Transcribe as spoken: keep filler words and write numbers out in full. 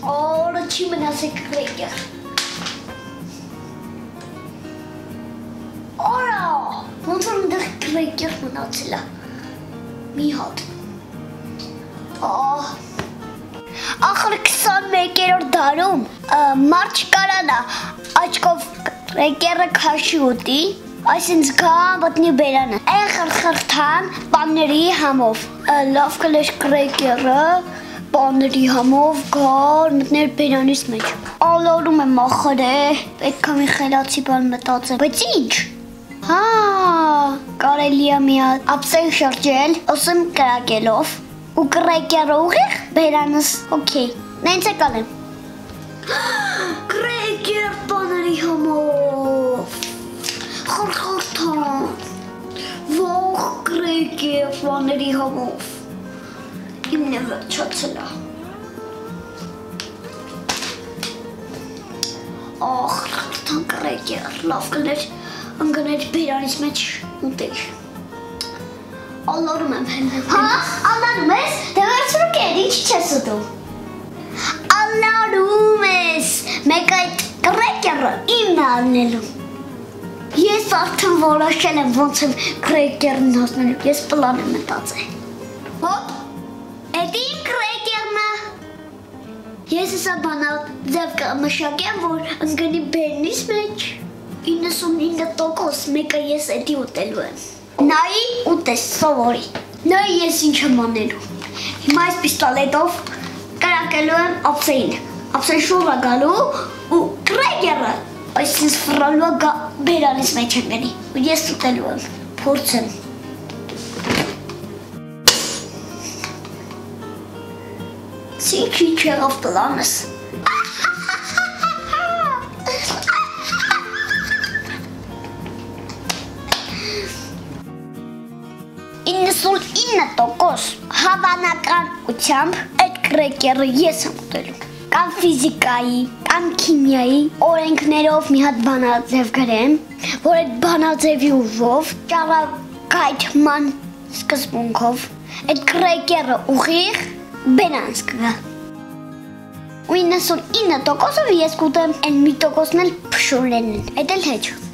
Օրը չի մնացեք կրեկեր։ Օրա, ոնց որ ընդեղ կրեկեր մնացել է։ Մի հատ։ Ահ, ախր քսանմեկերորդ դարում մարդ չկարանա աչքով կրեկերը քաշի ուտի, այսինքն գան մտնի բերանը, այն խրխրթան պանների համով, լավ կլեր կրեկերը, պանների համով գան մտներ բերանից մեջ, ալորում եմ ախր է, պետք է մի խելացի բան մտածել, բայց ինչ, հա, կարելի է մի հատ ափսեն շրջել, ասեմ կրակելով, ու կրեկերը ուղիղ բերանս, օքեյ, նենց է կանեմ, կրեկեր պաների համով, խրխրթան, ող կրեկեր պաների համով, իմն է վերջացել է, ախ խրխրթան կրեկեր, լավ կլեր, ընգներ բերանից մեջ ուտել, ալարում եմ հենեմ, հա, ալարում ես, դե վերցրու կեր, ինչ չես ուտում, ալարում ես, մեկ այդ կրեկերը իմն է անելու, ես արդեն որոշել եմ ոնց եմ կրեկերն հասնելու, ես պլան եմ մտածել, հոպ, էդ իմ կրեկերն է, ես հեսա բանալ ձև կմշակեմ, որ ընգնի բերնից մեջ, իննսունինը տոկոս մեկը ես էդի ուտելու եմ, նայի ուտես սովորի, նայի ես ինչ եմ անելու, հիմա այս պիստոլետով կրակելու եմ ափսեին, ափսեին շուռ է գալու ու կրեկերը այսինքն ֆռալու է բերանից մեջ են գնի ու ես ուտելու եմ, փորձեմ Սիքի չեղավ պլանս իննսունինը տոկոս հավանականությամբ այդ կրեկերը ես եմ ուտելու կամ ֆիզիկայի, կամ քիմիայի օրենքներով մի հատ բանաձև գրեմ, որ այդ բանաձևի ուժով ճառագայթման սկզբունքով այդ կրեկերը ուղիղ բերանց կգա ու իննսունինը տոկոսով ես կուտեմ այն մի տոկոսն էլ փշուրներն են, այդ էլ հեչ